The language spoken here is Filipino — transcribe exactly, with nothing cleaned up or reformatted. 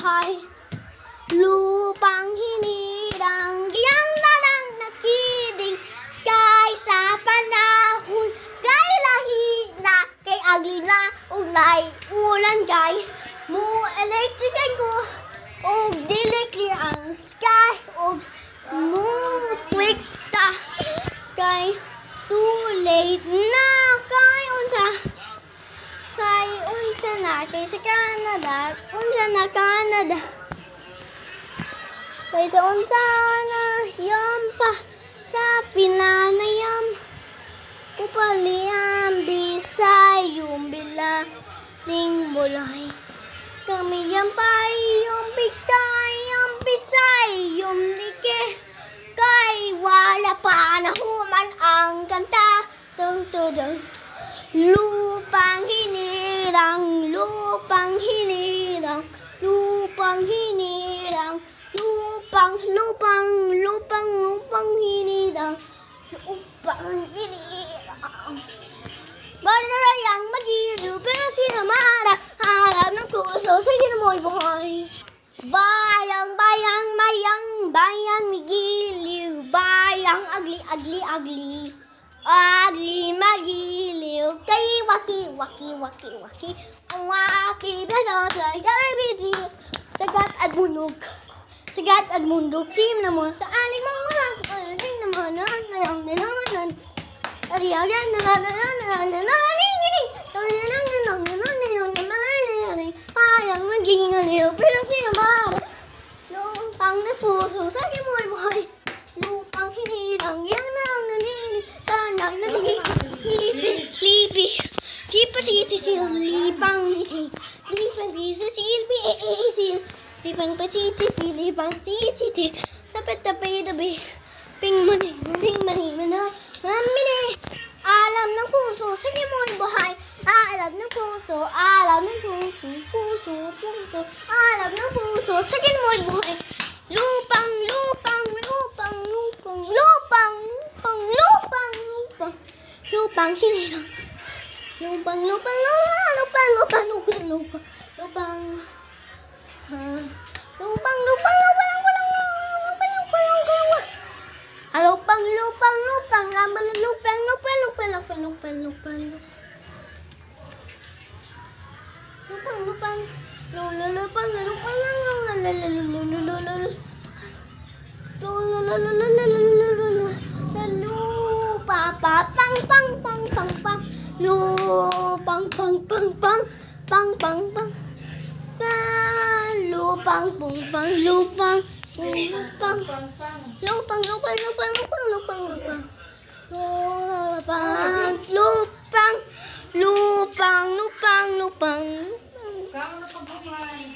buhay. Lupang hinirang, diyang darang nakidig, kay sa panahon, kay lahina, kay aglina, ugnay, ulan kay, mu electrician ko, og dili clear ang sky, og mu quick ta, kay too late na, kay unsa, kay unsa na, kay sa Canada, unsa na Canada. Kay sa unsa na yam pa sa Finlanayam kupaliam bisay yung bila ning bulay kami yam pa yung bigay yung bisay yung dike kay wala pa nahuman ang kanta tung tudong lupang hinirang lupang hinirang lupang hinirang Lupang, lupang, lupang, lupang hinirang, lupang hinirang. Barayang magiliw, pero sinamara, harap ng puso, sige na mo'y buhay. Bayang, bayang, mayang, bayang magiliw, bayang agli, agli, agli. Agli magiliw, kay waki, waki, waki, waki. Ang waki, besotoy, karibiti, sagat at bunog. Sagat at mundok, sim na mo sa aling mga mga kalating naman na nayang nananan. Ariyagan na nananan na naniginig. Nananang nananang nananang payang maging aliw, pero sinamara. Lupang na puso, sa'yo mo'y buhay. Lupang hinirang, yan na ang naninig. Tanang naninig, lipi, lipi. Kipa sisisil, lipang lisi. Lipang piso, silpi, eisil. Lipang pasisi, lipang sisi, sapit tapay tabi, ping mani, mani, mani, mani, mani. Alam ng puso, sige mo'y buhay. Alam ng puso, alam ng puso, puso, puso. Alam ng puso, sige mo'y buhay. Lupang, lupang, lupang, lupang, lupang, lupang, lupang, lupang, lupang hinirang. Lupang, lupang, lupang, lupang, lupang, lupang, lupang, lupang. Lupang, lupang, lupang, lupang, lupang, lupang, lupang. Lupang, lupang, lupang, lambal, lupang, lupang, lupang, lupang, lupang, lupang. Lupang, lupang, lolo, lupang, lupang, lupa, pang, pang, pang, pang, pang, lupang, pang, pang, pang, pang, pang, pang. Lupang, pang, lupang, lupang, lupang, lupang, lupang, lupang, lupang, lupang, lupang, lupang, lupang, lupang, lupang.